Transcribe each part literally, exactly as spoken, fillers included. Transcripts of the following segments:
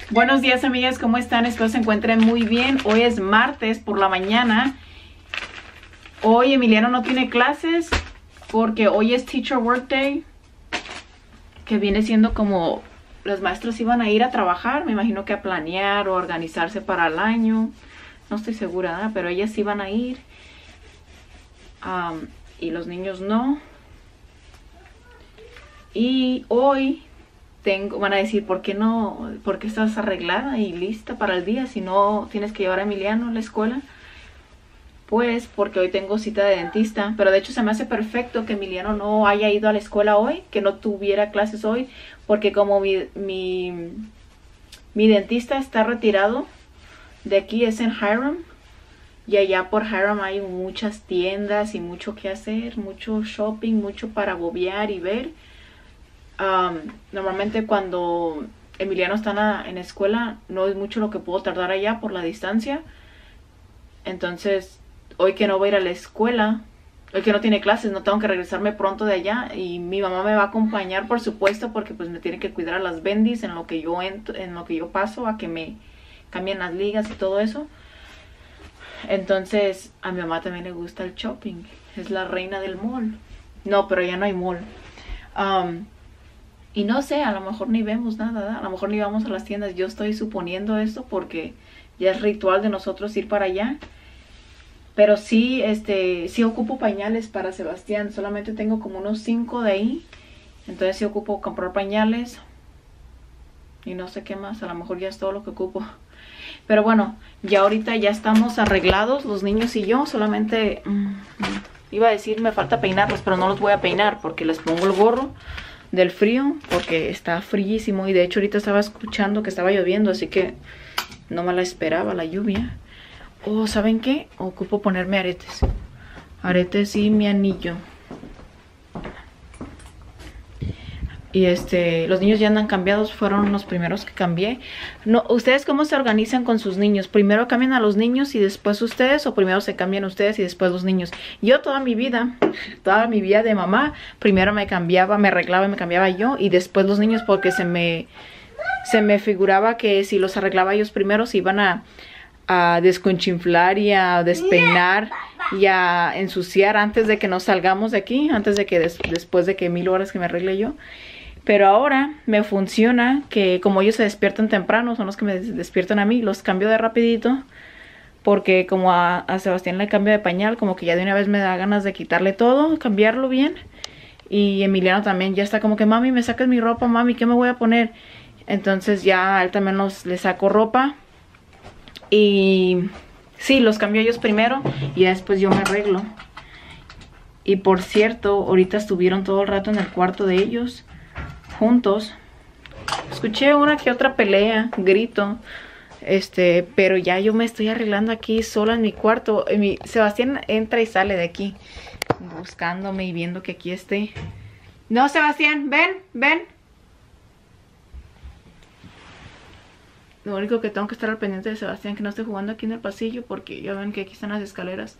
Buenos días, amigas, ¿cómo están? Espero se encuentren muy bien. Hoy es martes por la mañana. Hoy Emiliano no tiene clases porque hoy es Teacher Workday, que viene siendo como los maestros iban a ir a trabajar, me imagino que a planear o organizarse para el año. No estoy segura, ¿verdad? Pero ellas iban a ir um, y los niños no. Y hoy tengo, van a decir, ¿por qué no? ¿Por qué estás arreglada y lista para el día si no tienes que llevar a Emiliano a la escuela? Pues porque hoy tengo cita de dentista, pero de hecho se me hace perfecto que Emiliano no haya ido a la escuela hoy, que no tuviera clases hoy, porque como mi, mi, mi dentista está retirado de aquí, es en Hiram, y allá por Hiram hay muchas tiendas y mucho que hacer, mucho shopping, mucho para bobear y ver. Um, normalmente cuando Emiliano está en la, en la escuela no es mucho lo que puedo tardar allá por la distancia. Entonces hoy que no voy a ir a la escuela, hoy que no tiene clases, no tengo que regresarme pronto de allá, y mi mamá me va a acompañar, por supuesto, porque pues me tiene que cuidar a las bendis en lo que yo entro, en lo que yo paso a que me cambien las ligas y todo eso. Entonces a mi mamá también le gusta el shopping, es la reina del mall. No, pero ya no hay mall. um, Y no sé, a lo mejor ni vemos nada, ¿verdad? A lo mejor ni vamos a las tiendas. Yo estoy suponiendo esto porque ya es ritual de nosotros ir para allá. Pero sí, este, sí ocupo pañales para Sebastián. Solamente tengo como unos cinco de ahí. Entonces sí ocupo comprar pañales. Y no sé qué más, a lo mejor ya es todo lo que ocupo. Pero bueno, ya ahorita ya estamos arreglados, los niños y yo. Solamente, mmm, iba a decir, me falta peinarlos, pero no los voy a peinar porque les pongo el gorro del frío, porque está fríísimo. Y de hecho ahorita estaba escuchando que estaba lloviendo, así que no me la esperaba la lluvia. Oh, ¿saben qué? Ocupo ponerme aretes. Aretes y mi anillo. Y este, los niños ya andan cambiados, fueron los primeros que cambié. No, ¿ustedes cómo se organizan con sus niños? ¿Primero cambian a los niños y después ustedes, o primero se cambian ustedes y después los niños? Yo toda mi vida, toda mi vida de mamá, primero me cambiaba, me arreglaba y me cambiaba yo, y después los niños, porque se me, se me figuraba que si los arreglaba ellos primero se iban a, a desconchinflar y a despeinar y a ensuciar antes de que nos salgamos de aquí, antes de que des, después de que mil horas que me arregle yo. Pero ahora me funciona que como ellos se despiertan temprano, son los que me despiertan a mí, los cambio de rapidito. Porque como a, a Sebastián le cambio de pañal, como que ya de una vez me da ganas de quitarle todo, cambiarlo bien. Y Emiliano también ya está como que, mami, me sacas mi ropa, mami, ¿qué me voy a poner? Entonces ya a él también los, le saco ropa. Y sí, los cambio ellos primero y después yo me arreglo. Y por cierto, ahorita estuvieron todo el rato en el cuarto de ellos juntos. Escuché una que otra pelea, grito, este, pero ya yo me estoy arreglando aquí sola en mi cuarto. Mi, Sebastián entra y sale de aquí buscándome y viendo que aquí esté. No, Sebastián, ven, ven. Lo único que tengo que estar al pendiente de Sebastián, que no esté jugando aquí en el pasillo, porque ya ven que aquí están las escaleras.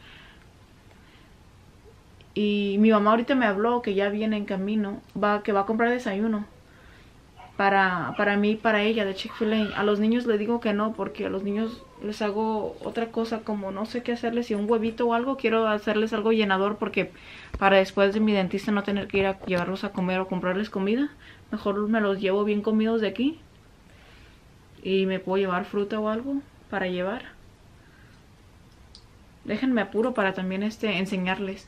Y mi mamá ahorita me habló que ya viene en camino, va, que va a comprar desayuno para, para mí y para ella de Chick-fil-A. A los niños les digo que no, porque a los niños les hago otra cosa, como no sé qué hacerles, si un huevito o algo, quiero hacerles algo llenador, porque para después de mi dentista no tener que ir a llevarlos a comer o comprarles comida. Mejor me los llevo bien comidos de aquí. Y me puedo llevar fruta o algo para llevar. Déjenme apuro para también este enseñarles.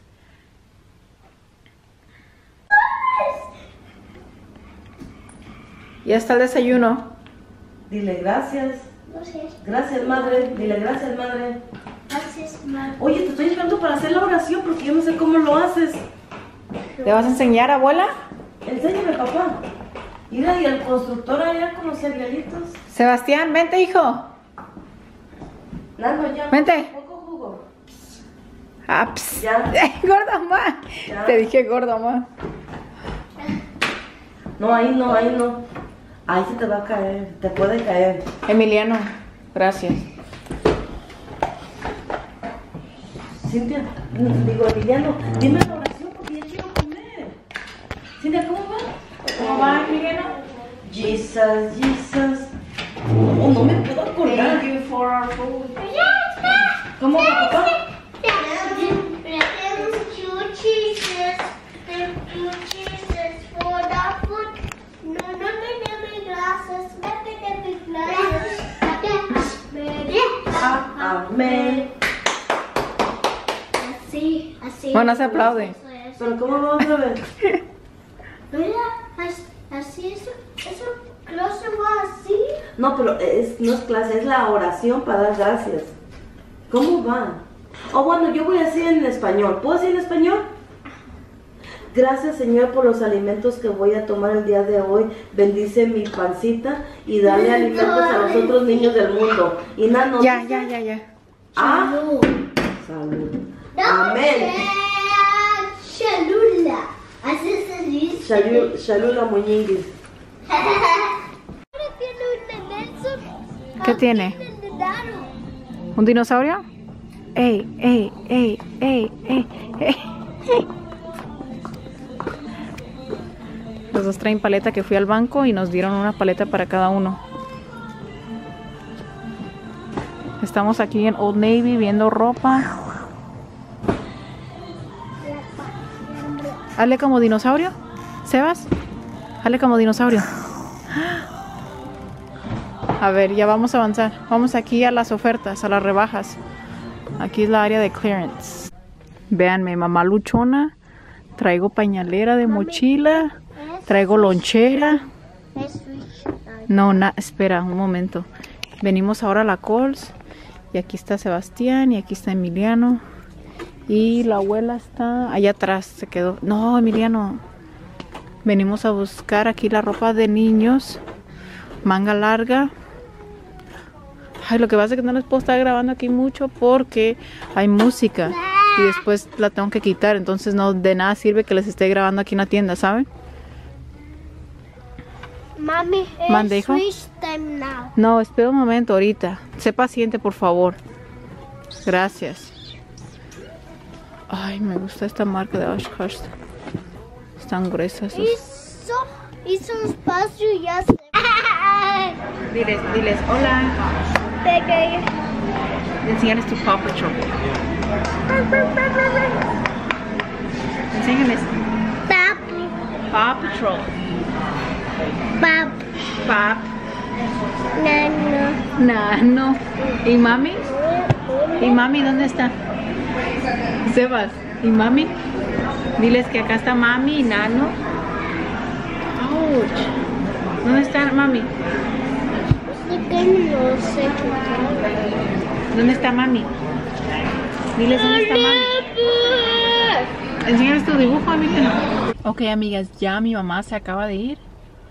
Ya está el desayuno. Dile gracias. Gracias. Gracias, madre. Dile gracias, madre. Gracias, madre. Oye, te estoy esperando para hacer la oración porque yo no sé cómo lo haces. ¿Te vas a enseñar, abuela? Enséñame, papá. Mira, y el constructor allá con los cerealitos. Sebastián, vente, hijo. Nano, ya. Vente. Poco jugo. Ah, ps. Ya. Gordo, ma. Ya. Te dije gordo, ma. No, ahí no, ahí no. Ahí se te va a caer. Te puede caer. Emiliano, gracias. Cintia, digo, Emiliano, dime la oración porque ya quiero comer. Cintia, ¿cómo va? ¿Cómo va, Emiliano? Jesus, Jesus. Oh, no me puedo acordar. Thank you for our food. ¿Cómo va, papá? There's two cheeses. There's two cheeses for the food. No, no, no, no, no glasses. No, no, no, no glasses. Ah, amén. Así, así. Bueno, se aplaude. Pero ¿cómo vamos a ver? Mira, as- así eso, eso clase va así. No, pero es, no es clase, es la oración para dar gracias. ¿Cómo va? Oh, bueno, yo voy a decir en español. ¿Puedo decir en español? Gracias, Señor, por los alimentos que voy a tomar el día de hoy. Bendice mi pancita y dale alimentos a los otros niños del mundo. Y nada, no. Ya, ya, ya, ya. Ah, salud. Amén. Chalula. Así se dice. Shalu- Shalula Muñinguis. ¿Qué tiene? ¿Un dinosaurio? ¡Ey, ey, ey, ey, ey, ey! Los dos traen paleta, que fui al banco y nos dieron una paleta para cada uno. Estamos aquí en Old Navy viendo ropa. Hazle como dinosaurio, Sebas. Hazle como dinosaurio. A ver, ya vamos a avanzar. Vamos aquí a las ofertas, a las rebajas. Aquí es la área de clearance. Véanme, mamá luchona. Traigo pañalera de mochila. Traigo lonchera. No, na, espera un momento. Venimos ahora a la Kohl's. Y aquí está Sebastián y aquí está Emiliano. Y la abuela está allá atrás, se quedó. No, Emiliano. Venimos a buscar aquí la ropa de niños. Manga larga. Ay, lo que pasa es que no les puedo estar grabando aquí mucho porque hay música. Y después la tengo que quitar. Entonces no de nada sirve que les esté grabando aquí en la tienda, ¿saben? Mami, Mande, es hijo. switch time now. No, espera un momento ahorita. Sé paciente, por favor. Gracias. Ay, me gusta esta marca de Oshkosh. Están gruesas. sus- Hizo, hizo un espacio y ya se... Diles, diles, hola. Pegué. Enséñales tu Paw Patrol. Enséñales. Tap, Paw Patrol. pap, Pap. nano. Nano. ¿Y mami? ¿Y mami dónde está? Sebas. ¿Y mami? Diles que acá está mami y Nano. Ouch. ¿Dónde está mami? Sí que no sé qué. ¿Dónde está mami? Diles dónde está mami. Enséñales tu dibujo, amiga. Ok, amigas, ya mi mamá se acaba de ir.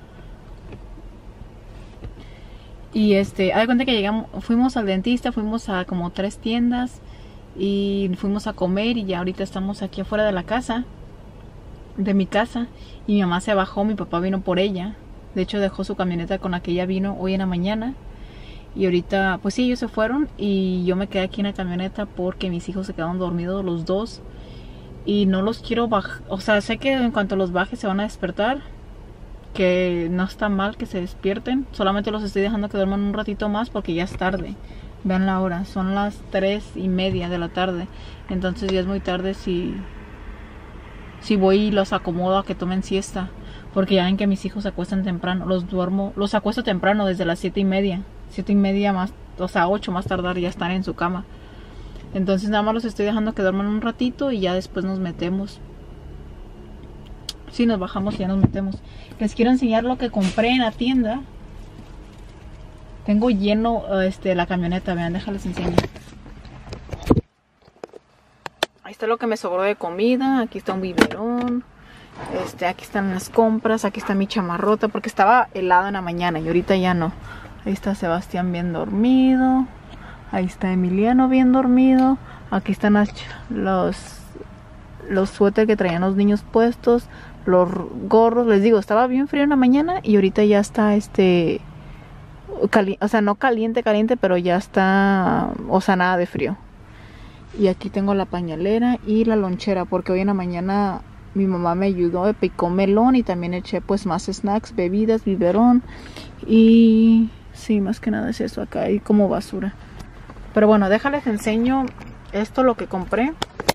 Y este, haz de cuenta que llegamos, fuimos al dentista, fuimos a como tres tiendas y fuimos a comer y ya ahorita estamos aquí afuera de la casa, de mi casa, y mi mamá se bajó, mi papá vino por ella. De hecho dejó su camioneta con la que ella vino hoy en la mañana. Y ahorita, pues sí, ellos se fueron y yo me quedé aquí en la camioneta porque mis hijos se quedaron dormidos los dos. Y no los quiero bajar, o sea, sé que en cuanto los baje se van a despertar. Que no está mal que se despierten. Solamente los estoy dejando que duerman un ratito más porque ya es tarde. Vean la hora, son las tres y media de la tarde. Entonces ya es muy tarde si, si voy y los acomodo a que tomen siesta. Porque ya ven que mis hijos se acuestan temprano. Los duermo, los acuesto temprano desde las siete y media. Siete y media más, o sea, ocho más tardar ya están en su cama. Entonces nada más los estoy dejando que duerman un ratito y ya después nos metemos. Sí, nos bajamos y ya nos metemos. Les quiero enseñar lo que compré en la tienda. Tengo lleno este, la camioneta, vean, déjales enseñar. Ahí está lo que me sobró de comida. Aquí está un biberón. Este, aquí están las compras. Aquí está mi chamarrota porque estaba helado en la mañana y ahorita ya no. Ahí está Sebastián bien dormido. Ahí está Emiliano bien dormido. Aquí están las, los, los suéteres que traían los niños puestos. Los gorros, les digo, estaba bien frío en la mañana y ahorita ya está este cali o sea, no caliente, caliente, pero ya está, o sea, nada de frío. Y aquí tengo la pañalera y la lonchera porque hoy en la mañana mi mamá me ayudó, me picó melón y también eché pues más snacks, bebidas, biberón y Sí, más que nada es eso acá, hay como basura. Pero bueno, déjales enseño esto, lo que compré.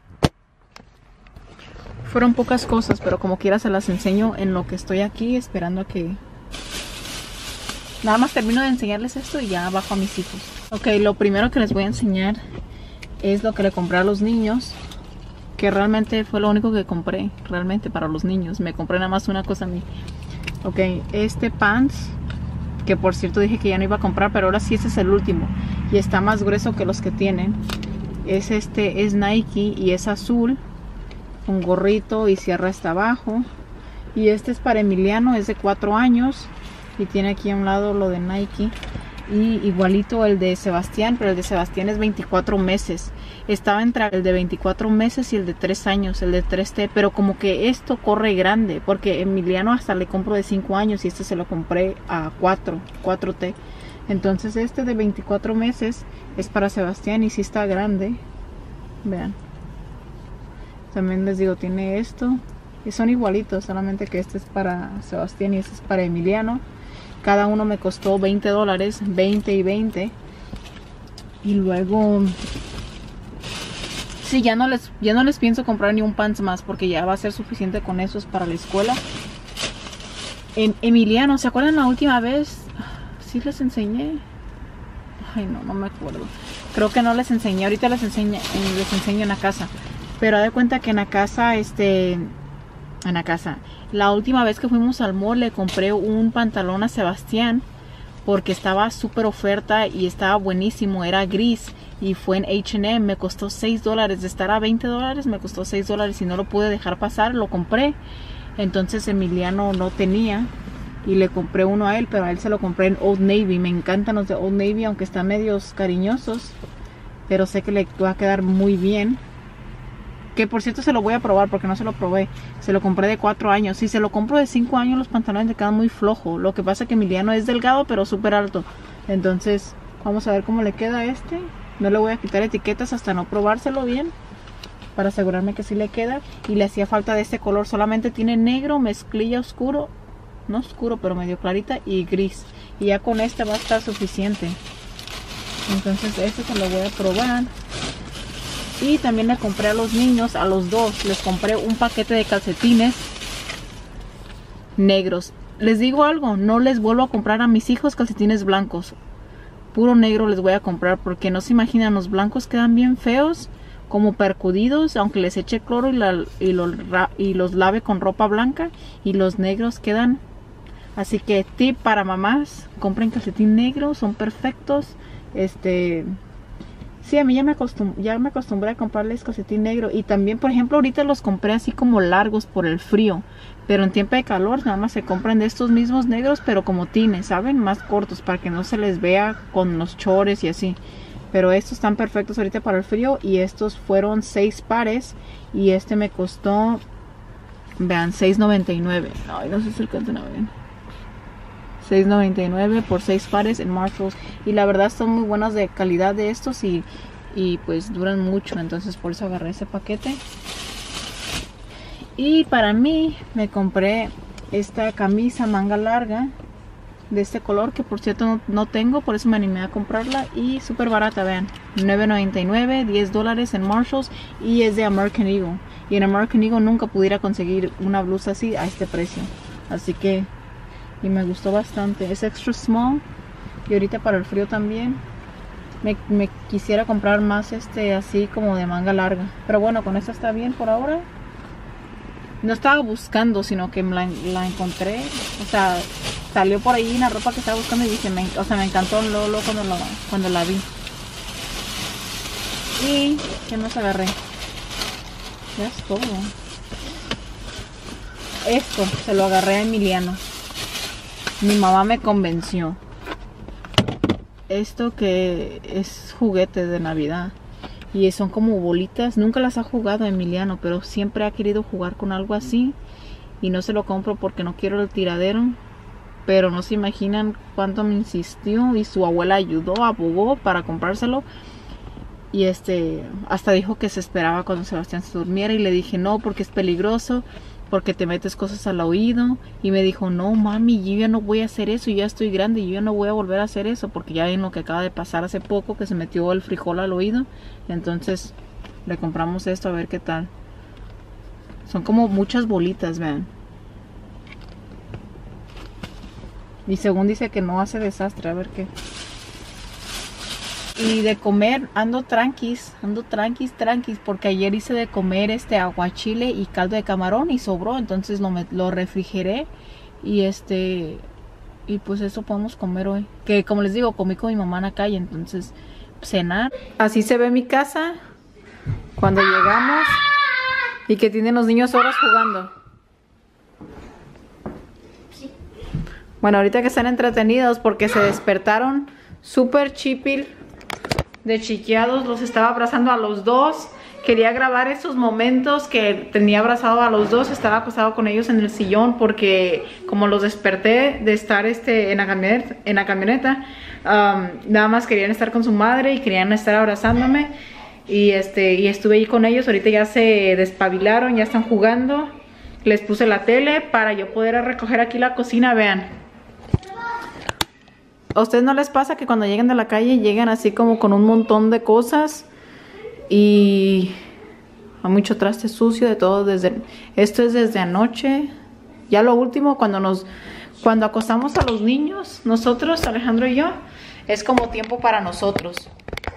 Fueron pocas cosas, pero como quiera se las enseño en lo que estoy aquí esperando a que... Nada más termino de enseñarles esto y ya bajo a mis hijos. Ok, lo primero que les voy a enseñar es lo que le compré a los niños. Que realmente fue lo único que compré, realmente para los niños. Me compré nada más una cosa a mí. Ok, este pants, que por cierto dije que ya no iba a comprar, pero ahora sí este es el último. Y está más grueso que los que tienen. Es este, es Nike y es azul. Un gorrito y cierra hasta abajo. Y este es para Emiliano, es de cuatro años. Y tiene aquí a un lado lo de Nike. Y igualito el de Sebastián, pero el de Sebastián es veinticuatro meses. Estaba entre el de veinticuatro meses y el de tres años, el de tres T. Pero como que esto corre grande, porque Emiliano hasta le compro de cinco años y este se lo compré a cuatro, cuatro T. Entonces este de veinticuatro meses es para Sebastián y sí está grande. Vean. También les digo, tiene esto. Y son igualitos, solamente que este es para Sebastián y este es para Emiliano. Cada uno me costó veinte dólares, veinte y veinte. Y luego... Sí, ya no, les, ya no les pienso comprar ni un pants más, porque ya va a ser suficiente con esos para la escuela. En Emiliano, ¿se acuerdan la última vez? ¿Sí les enseñé? Ay, no, no me acuerdo. Creo que no les enseñé, ahorita les enseño, les enseño en la casa. Pero de cuenta que en la casa, este... En la casa. La última vez que fuimos al mall le compré un pantalón a Sebastián porque estaba súper oferta y estaba buenísimo. Era gris y fue en H and M. Me costó seis dólares. De estar a veinte dólares me costó seis dólares y no lo pude dejar pasar. Lo compré. Entonces Emiliano no tenía y le compré uno a él, pero a él se lo compré en Old Navy. Me encantan los de Old Navy, aunque están medios cariñosos, pero sé que le va a quedar muy bien. Que por cierto se lo voy a probar porque no se lo probé. Se lo compré de cuatro años. Si se lo compro de cinco años los pantalones le quedan muy flojos. Lo que pasa es que Emiliano es delgado pero súper alto. Entonces vamos a ver cómo le queda a este. No le voy a quitar etiquetas hasta no probárselo bien, para asegurarme que sí le queda. Y le hacía falta de este color. Solamente tiene negro, mezclilla oscuro. No oscuro pero medio clarita y gris. Y ya con este va a estar suficiente. Entonces este se lo voy a probar. Y también le compré a los niños, a los dos, les compré un paquete de calcetines negros. Les digo algo, no les vuelvo a comprar a mis hijos calcetines blancos. Puro negro les voy a comprar porque no se imaginan, los blancos quedan bien feos, como percudidos, aunque les eche cloro y, la, y, los, y los lave con ropa blanca. Y los negros quedan. Así que tip para mamás, compren calcetín negro, son perfectos. Este... Sí, a mí ya me, acostum ya me acostumbré a comprarles calcetín negro. Y también, por ejemplo, ahorita los compré así como largos por el frío. Pero en tiempo de calor nada más se compran de estos mismos negros, pero como tines, ¿saben? Más cortos para que no se les vea con los chores y así. Pero estos están perfectos ahorita para el frío. Y estos fueron seis pares. Y este me costó, vean, seis noventa y nueve. Ay, no sé si alcanzan a ver. seis noventa y nueve por seis pares en Marshalls. Y la verdad son muy buenas de calidad de estos y, y pues duran mucho. Entonces por eso agarré ese paquete. Y para mí me compré esta camisa manga larga de este color, que por cierto no, no tengo, por eso me animé a comprarla. Y súper barata, vean, nueve noventa y nueve, diez dólares en Marshalls. Y es de American Eagle. Y en American Eagle nunca pudiera conseguir una blusa así a este precio. Así que... y me gustó bastante. Es extra small. Y ahorita para el frío también. Me, me quisiera comprar más este así como de manga larga. Pero bueno, con esta está bien por ahora. No estaba buscando, sino que la, la encontré. O sea, salió por ahí la ropa que estaba buscando y dije, me, o sea, me encantó Lolo cuando, lo, cuando la vi. Y ¿qué más agarré? Ya es todo. Esto se lo agarré a Emiliano. Mi mamá me convenció. Esto que es juguete de Navidad. Y son como bolitas. Nunca las ha jugado Emiliano, pero siempre ha querido jugar con algo así. Y no se lo compro porque no quiero el tiradero. Pero no se imaginan cuánto me insistió. Y su abuela ayudó, abogó para comprárselo. Y este, hasta dijo que se esperaba cuando Sebastián se durmiera. Y le dije no, porque es peligroso. porque te metes cosas al oído. Y me dijo, no mami, yo ya no voy a hacer eso, yo ya estoy grande, yo ya no voy a volver a hacer eso, porque ya en lo que acaba de pasar hace poco, que se metió el frijol al oído. Entonces le compramos esto a ver qué tal. Son como muchas bolitas, vean. Y según dice que no hace desastre, a ver qué. Y de comer, ando tranquis, ando tranquis, tranquis, porque ayer hice de comer este aguachile y caldo de camarón y sobró, entonces lo, lo refrigeré y este, y pues eso podemos comer hoy. Que como les digo, comí con mi mamá en la calle, entonces cenar. Así se ve mi casa cuando llegamos y que tienen los niños horas jugando. Bueno, ahorita que están entretenidos porque se despertaron súper chipil de chiqueados, los estaba abrazando a los dos. Quería grabar esos momentos que tenía abrazado a los dos, estaba acostado con ellos en el sillón porque como los desperté de estar este, en la camioneta, en la camioneta um, nada más querían estar con su madre y querían estar abrazándome y, este, y estuve ahí con ellos. Ahorita ya se despabilaron, ya están jugando. Les puse la tele para yo poder recoger aquí la cocina, vean. ¿A ustedes no les pasa que cuando llegan de la calle llegan así como con un montón de cosas y hay mucho traste sucio de todo? Desde esto es desde anoche. Ya lo último, cuando nos cuando acostamos a los niños, nosotros, Alejandro y yo, es como tiempo para nosotros.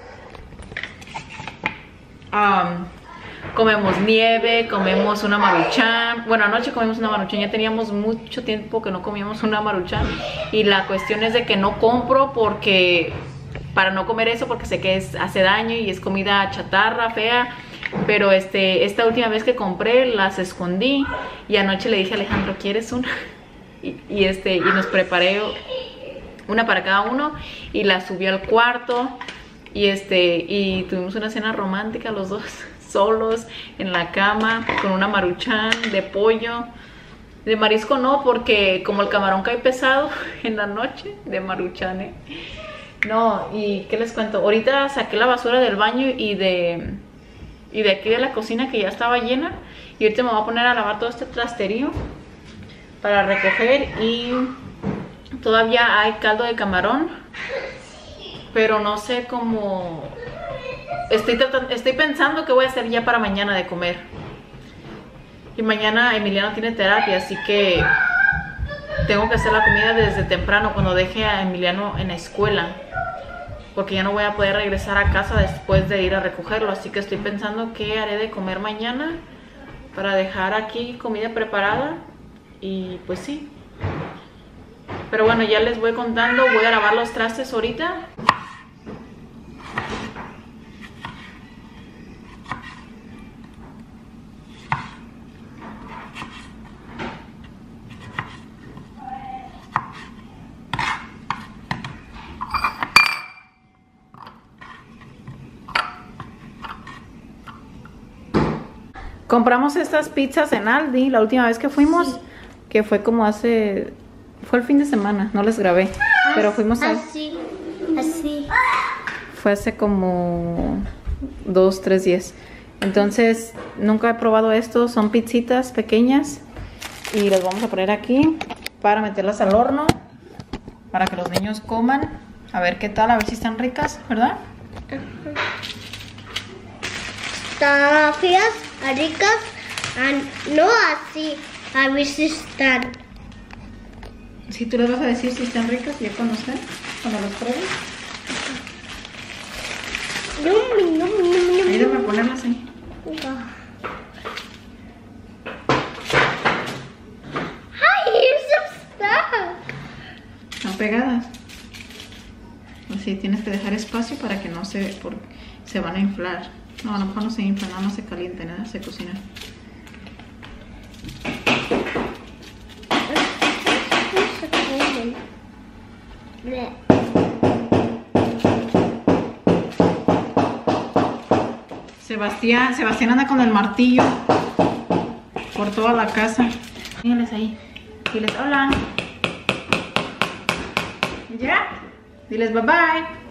Um, comemos nieve, comemos una maruchan. Bueno, anoche comimos una maruchan, ya teníamos mucho tiempo que no comíamos una maruchan. Y la cuestión es de que no compro porque para no comer eso, porque sé que es, hace daño y es comida chatarra, fea. Pero este, esta última vez que compré las escondí y anoche le dije a Alejandro, ¿quieres una? Y, y, este, y nos preparé una para cada uno y la subí al cuarto y, este, y tuvimos una cena romántica los dos. Solos en la cama con una maruchan de pollo. De marisco no, porque como el camarón cae pesado en la noche, de maruchan, ¿eh? No, y ¿qué les cuento? Ahorita saqué la basura del baño y de y de aquí de la cocina que ya estaba llena, y ahorita me voy a poner a lavar todo este trasterío para recoger. Y todavía hay caldo de camarón, pero no sé cómo. Estoy, tratando, estoy pensando que voy a hacer ya para mañana de comer. Y mañana Emiliano tiene terapia, así que tengo que hacer la comida desde temprano cuando deje a Emiliano en la escuela, porque ya no voy a poder regresar a casa después de ir a recogerlo. Así que estoy pensando qué haré de comer mañana para dejar aquí comida preparada. Y pues sí. Pero bueno, ya les voy contando. Voy a lavar los trastes ahorita. Compramos estas pizzas en Aldi la última vez que fuimos, sí. Que fue como hace, fue el fin de semana, no les grabé, ah, pero fuimos a, así, así. Fue hace como dos, tres días. Entonces nunca he probado esto, son pizzitas pequeñas y las vamos a poner aquí para meterlas al horno para que los niños coman, a ver qué tal, a ver si están ricas, ¿verdad? Uh-huh. Están frías, ricas, y no así, a ver si están. Si tú les vas a decir si están ricas ya cuando estén, cuando las pruebes. Yum, yum, yum, yum. Ayúdame a ponerlas ahí. Ay, eso está. Están pegadas. Así tienes que dejar espacio para que no se, por, se van a inflar. No, a lo mejor no se infla, nada más se calienta, nada se cocina. Sebastián, Sebastián anda con el martillo por toda la casa. Díganles ahí. Diles hola. ¿Ya? Diles bye bye.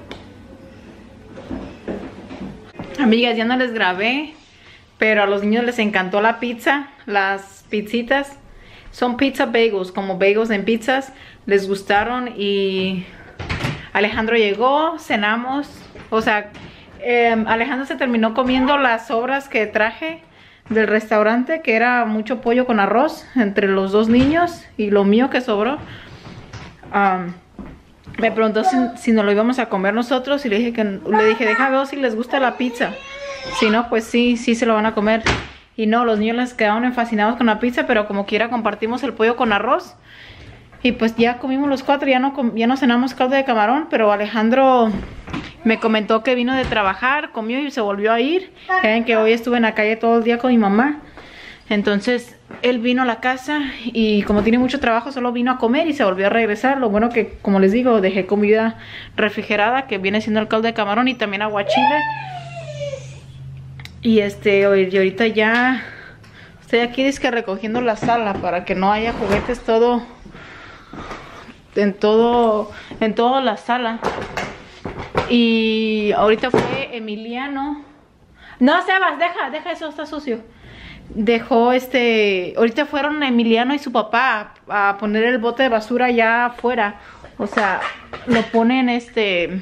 Amigas, ya no les grabé, pero a los niños les encantó la pizza. Las pizzitas. Son pizza bagels, como bagels en pizzas. Les gustaron y Alejandro llegó, cenamos. O sea, eh, Alejandro se terminó comiendo las sobras que traje del restaurante, que era mucho pollo con arroz entre los dos niños y lo mío que sobró. Um, me preguntó si, si nos lo íbamos a comer nosotros y le dije que le dije, deja ver si les gusta la pizza. Si no, pues sí, sí se lo van a comer. Y no, los niños les quedaron fascinados con la pizza, pero como quiera compartimos el pollo con arroz. Y pues ya comimos los cuatro, ya no, ya no cenamos caldo de camarón, pero Alejandro me comentó que vino de trabajar, comió y se volvió a ir. Creen que hoy estuve en la calle todo el día con mi mamá. Entonces él vino a la casa y como tiene mucho trabajo solo vino a comer y se volvió a regresar. Lo bueno que, como les digo, dejé comida refrigerada, que viene siendo el caldo de camarón y también aguachile. Y este, y ahorita ya estoy aquí disque recogiendo la sala para que no haya juguetes todo en todo en toda la sala. Y ahorita fue Emiliano. No, Sebas, deja, deja eso, está sucio. Dejó este, ahorita fueron Emiliano y su papá a, a poner el bote de basura allá afuera. O sea, lo ponen este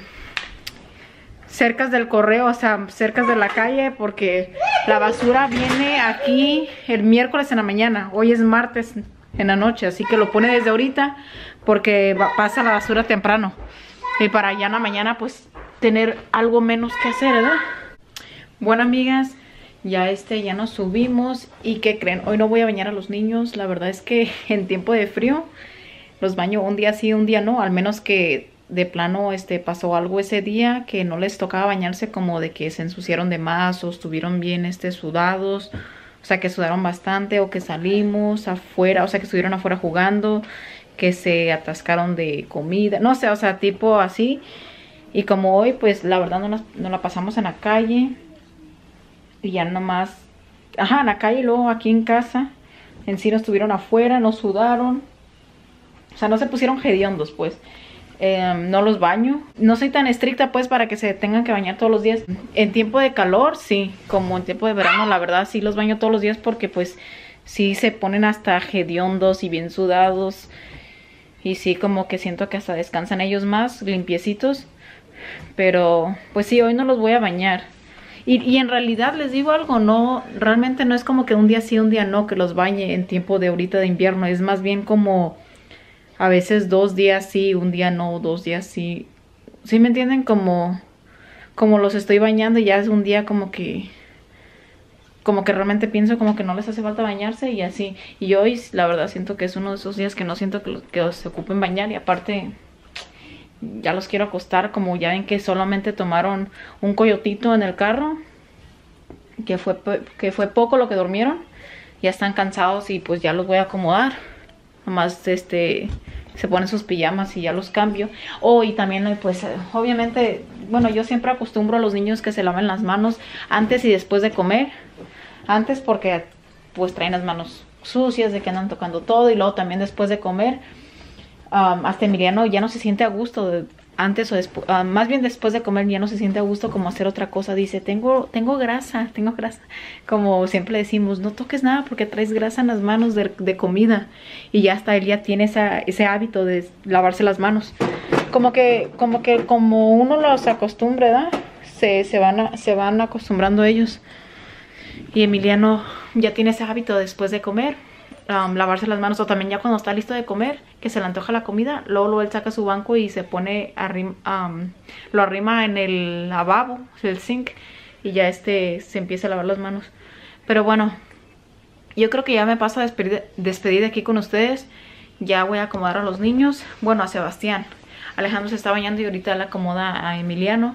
cercas del correo, o sea, cercas de la calle, porque la basura viene aquí el miércoles en la mañana. Hoy es martes en la noche, así que lo pone desde ahorita porque va, pasa la basura temprano. Y para allá en la mañana, pues, tener algo menos que hacer, ¿verdad? Bueno, amigas, ya este, ya nos subimos. ¿Y qué creen? Hoy no voy a bañar a los niños. La verdad es que en tiempo de frío los baño un día sí, un día no. Al menos que de plano este pasó algo ese día que no les tocaba bañarse, como de que se ensuciaron de más o estuvieron bien este sudados, o sea que sudaron bastante, o que salimos afuera, o sea que estuvieron afuera jugando, que se atascaron de comida, no sé, o sea tipo así. Y como hoy pues la verdad no, nos, no la pasamos en la calle y ya nomás, ajá, en la calle y luego aquí en casa. En sí no estuvieron afuera, no sudaron, o sea no se pusieron hediondos pues. Eh, no los baño, no soy tan estricta pues para que se tengan que bañar todos los días. En tiempo de calor sí, como en tiempo de verano la verdad sí los baño todos los días, porque pues sí se ponen hasta hediondos y bien sudados, y sí como que siento que hasta descansan ellos más limpiecitos. Pero pues sí, hoy no los voy a bañar. Y, y en realidad les digo algo, no, realmente no es como que un día sí, un día no que los bañe en tiempo de ahorita de invierno. Es más bien como a veces dos días sí, un día no, dos días sí. ¿Sí me entienden? Como, como los estoy bañando y ya es un día como que, como que realmente pienso como que no les hace falta bañarse y así. Y hoy la verdad siento que es uno de esos días que no siento que, que se ocupen bañar. Y aparte ya los quiero acostar, como ya ven que solamente tomaron un coyotito en el carro, que fue, que fue poco lo que durmieron. Ya están cansados y pues ya los voy a acomodar. Nomás este se ponen sus pijamas y ya los cambio. Oh, y también pues obviamente, bueno, yo siempre acostumbro a los niños que se laven las manos antes y después de comer. Antes porque pues traen las manos sucias de que andan tocando todo, y luego también después de comer. Um, hasta Emiliano ya no se siente a gusto de, antes o después, uh, más bien después de comer ya no se siente a gusto como hacer otra cosa. Dice, tengo, tengo grasa, tengo grasa. Como siempre decimos, no toques nada porque traes grasa en las manos de, de comida. Y ya hasta él ya tiene esa, ese hábito de lavarse las manos. Como que, como que como uno los acostumbra, ¿verdad? Se, se, van a, se van acostumbrando ellos. Y Emiliano ya tiene ese hábito después de comer. Um, lavarse las manos, o también ya cuando está listo de comer, que se le antoja la comida, luego, luego él saca su banco y se pone arrim, um, lo arrima en el lavabo, el sink, y ya este se empieza a lavar las manos. Pero bueno, yo creo que ya me paso a despedir, despedir de aquí con ustedes. Ya voy a acomodar a los niños, bueno, a Sebastián. Alejandro se está bañando y ahorita le acomoda a Emiliano.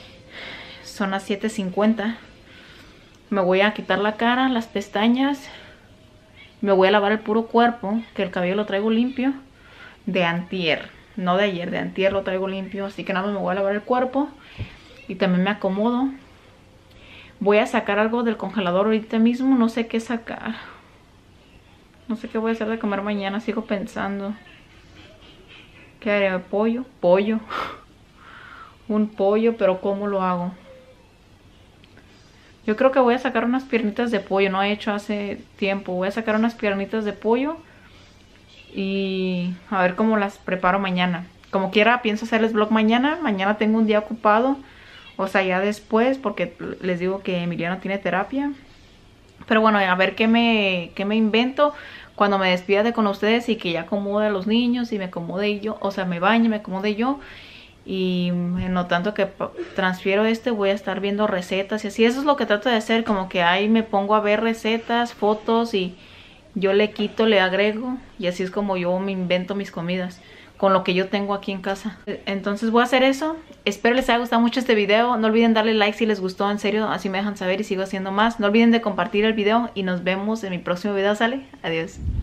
Son las siete cincuenta. Me voy a quitar la cara, las pestañas. Me voy a lavar el puro cuerpo, que el cabello lo traigo limpio de antier, no de ayer, de antier lo traigo limpio. Así que nada más me voy a lavar el cuerpo y también me acomodo. Voy a sacar algo del congelador ahorita mismo, no sé qué sacar. No sé qué voy a hacer de comer mañana, sigo pensando. ¿Qué haré? ¿Pollo? Pollo. Un pollo, pero ¿cómo lo hago? Yo creo que voy a sacar unas piernitas de pollo, no he hecho hace tiempo. Voy a sacar unas piernitas de pollo y a ver cómo las preparo mañana. Como quiera, pienso hacerles vlog mañana. Mañana tengo un día ocupado, o sea, ya después, porque les digo que Emiliano tiene terapia. Pero bueno, a ver qué me, qué me invento cuando me despida de con ustedes y que ya acomode a los niños y me acomode yo, o sea, me bañe, me acomode yo. Y no tanto que transfiero este, voy a estar viendo recetas y así. Eso es lo que trato de hacer, como que ahí me pongo a ver recetas, fotos y yo le quito, le agrego. Y así es como yo me invento mis comidas, con lo que yo tengo aquí en casa. Entonces voy a hacer eso. Espero les haya gustado mucho este video. No olviden darle like si les gustó, en serio, así me dejan saber y sigo haciendo más. No olviden de compartir el video y nos vemos en mi próximo video, ¿sale? Adiós.